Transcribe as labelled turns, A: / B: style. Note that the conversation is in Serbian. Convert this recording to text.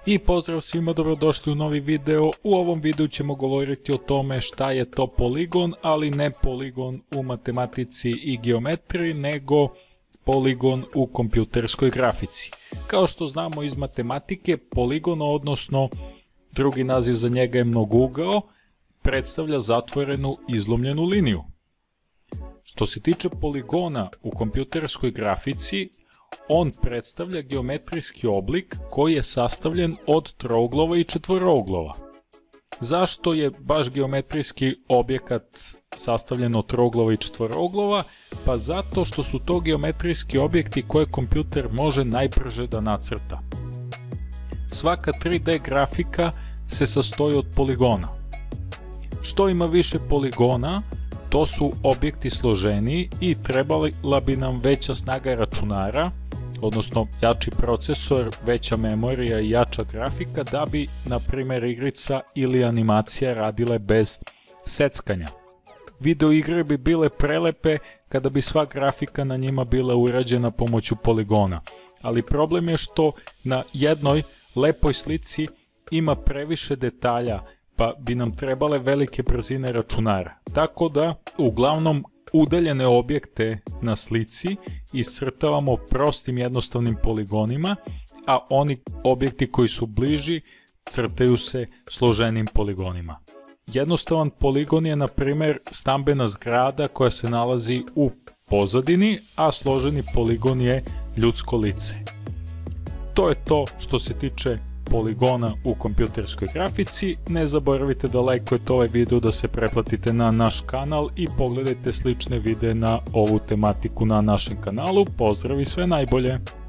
A: I pozdrav svima, dobrodošli u novi video. U ovom videu ćemo govoriti o tome šta je to poligon, ali ne poligon u matematici i geometriji, nego poligon u kompjuterskoj grafici. Kao što znamo iz matematike, poligon, odnosno drugi naziv za njega je mnogougao, predstavlja zatvorenu izlomljenu liniju. Što se tiče poligona u kompjuterskoj grafici, on predstavlja geometrijski oblik koji je sastavljen od trouglova i četvrouglova. Zašto je baš geometrijski objekat sastavljen od trouglova i četvrouglova? Pa zato što su to geometrijski objekti koje kompjuter može najbrže da nacrta. Svaka 3D grafika se sastoji od poligona. Što ima više poligona, to su objekti složeniji i trebala bi nam veća snaga računara, odnosno jači procesor, veća memorija i jača grafika da bi, na primjer, igrica ili animacija radile bez seckanja. Video igre bi bile prelepe kada bi sva grafika na njima bila urađena pomoću poligona, ali problem je što na jednoj lepoj slici ima previše detalja, pa bi nam trebale velike brzine računara. Tako da, uglavnom, udaljene objekte na slici iscrtavamo prostim jednostavnim poligonima, a oni objekti koji su bliži crtaju se složenim poligonima. Jednostavan poligon je, na primjer, stambena zgrada koja se nalazi u pozadini, a složeni poligon je ljudsko lice. To je to što se tiče poligona u kompjuterskoj grafici. Ne zaboravite da lajkujete ovaj video, da se pretplatite na naš kanal i pogledajte slične videe na ovu tematiku na našem kanalu. Pozdrav i sve najbolje!